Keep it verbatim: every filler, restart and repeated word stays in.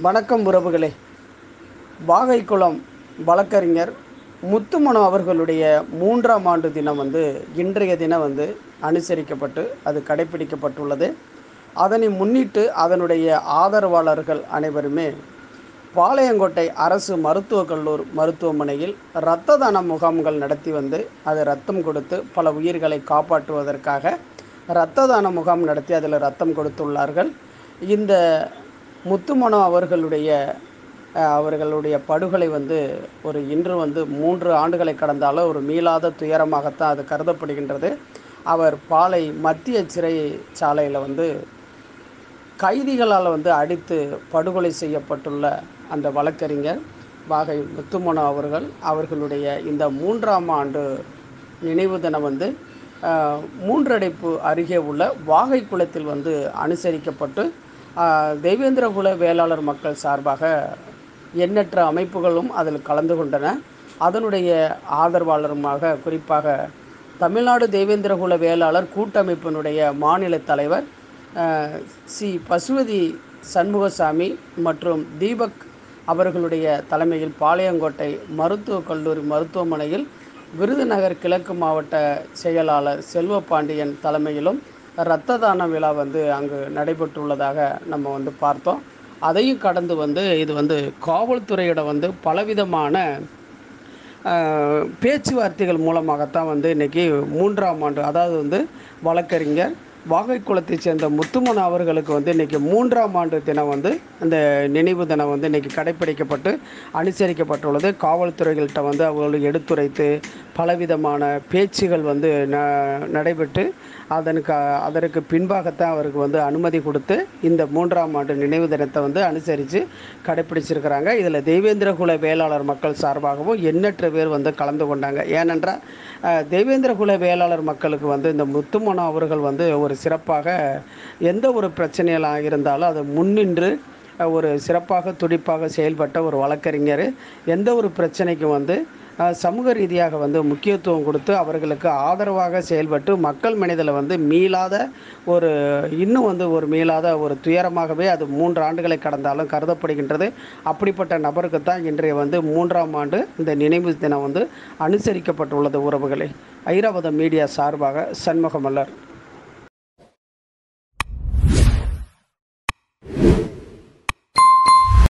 வணக்கம் உறவுகளே. வாகைக்குளம் வழக்கறிஞர் முத்துமனோ அவர்களுடைய மூன்றாம் ஆண்டு தினம் வந்து இன்றைய தினம் வந்து அனுசரிக்கப்பட்டு அது கடைபிடிக்கப்பட்டுள்ளது. அதனை முன்னிட்டு அதனுடைய ஆதரவாளர்கள் அனைவருமே பாளையங்கோட்டை அரசு மருத்துவக் கல்லூரி மருத்துவமனையில் இரத்த தான முகாம்கள் நடத்தி வந்து அது ரத்தம் கொடுத்து பல உயிர்களை காப்பாற்றுவதற்காக இரத்த தான முகாம் நடத்தி அதில் ரத்தம் கொடுத்துள்ளார்கள். இந்த முத்துமனோ அவர்களுடைய அவர்களுடைய படுகொலை வந்து ஒரு இன்று வந்து மூன்று ஆண்டுகளை கடந்தாலும் ஒரு மீளாத துயரமாகத்தான் அது கருதப்படுகின்றது. அவர் பாளை மத்திய சிறைச்சாலையில் வந்து கைதிகளால் வந்து அடித்து படுகொலை செய்யப்பட்டுள்ள அந்த வழக்கறிஞர் வாகை முத்துமனோ அவர்கள் அவர்களுடைய இந்த மூன்றாம் ஆண்டு நினைவு தினம் வந்து மூன்றடைப்பு அருகே உள்ள வாகைக்குளத்தில் வந்து அனுசரிக்கப்பட்டு தெய்வேந்திரகுல வேளாளர் மக்கள் சார்பாக எண்ணற்ற அமைப்புகளும் அதில் கலந்து கொண்டன. அதனுடைய ஆதரவாளருமாக குறிப்பாக தமிழ்நாடு தெய்வேந்திரகுல வேளாளர் கூட்டமைப்பினுடைய மாநில தலைவர் சி பசுபதி சண்முகசாமி மற்றும் தீபக் அவர்களுடைய தலைமையில் பாளையங்கோட்டை மருத்துவக் கல்லூரி மருத்துவமனையில் விருதுநகர் கிழக்கு மாவட்ட செயலாளர் செல்வபாண்டியன் தலைமையிலும் இரத்த தான விழா வந்து அங்கு நடைபெற்றுள்ளதாக நம்ம வந்து பார்த்தோம். அதையும் கடந்து வந்து இது வந்து காவல்துறையோட வந்து பலவிதமான பேச்சுவார்த்தைகள் மூலமாகத்தான் வந்து இன்றைக்கி மூன்றாம் ஆண்டு, அதாவது வந்து வழக்கறிஞர் வாகைக்குளத்தை சேர்ந்த முத்துமனோ அவர்களுக்கு வந்து இன்றைக்கி மூன்றாம் ஆண்டு தினம் வந்து இந்த நினைவு தினம் வந்து இன்றைக்கி கடைப்பிடிக்கப்பட்டு அனுசரிக்கப்பட்டுள்ளது. காவல்துறைகள்கிட்ட வந்து அவர்கள் எடுத்துரைத்து பலவிதமான பேச்சுகள் வந்து ந நடைபெற்று அதனுக்கு அதற்கு பின்பாகத்தான் அவருக்கு வந்து அனுமதி கொடுத்து இந்த மூன்றாம் ஆண்டு நினைவு தினத்தை வந்து அனுசரித்து கடைப்பிடிச்சிருக்கிறாங்க. இதில் தெய்வேந்திரகுல வேளாளர் மக்கள் சார்பாகவும் எண்ணற்ற பேர் வந்து கலந்து கொண்டாங்க. ஏனென்றால் தெய்வேந்திரகுல வேளாளர் மக்களுக்கு வந்து இந்த முத்துமனோ அவர்கள் வந்து ஒரு சிறப்பாக எந்த ஒரு பிரச்சனைகளாக இருந்தாலும் அதை முன்னின்று ஒரு சிறப்பாக துடிப்பாக செயல்பட்ட ஒரு வழக்கறிஞர். எந்த ஒரு பிரச்சனைக்கும் வந்து சமூக ரீதியாக வந்து முக்கியத்துவம் கொடுத்து அவர்களுக்கு ஆதரவாக செயல்பட்டு மக்கள் மனதில் வந்து மீளாத ஒரு இன்னும் வந்து ஒரு மீளாத ஒரு துயரமாகவே அது மூன்று ஆண்டுகளை கடந்தாலும் கருதப்படுகின்றது. அப்படிப்பட்ட நபருக்கு தான் இன்றைய வந்து மூன்றாம் ஆண்டு இந்த நினைவு தினம் வந்து அனுசரிக்கப்பட்டுள்ளது. உறவுகளே, ஐராவதம் மீடியா சார்பாக சண்முகமல்லர்.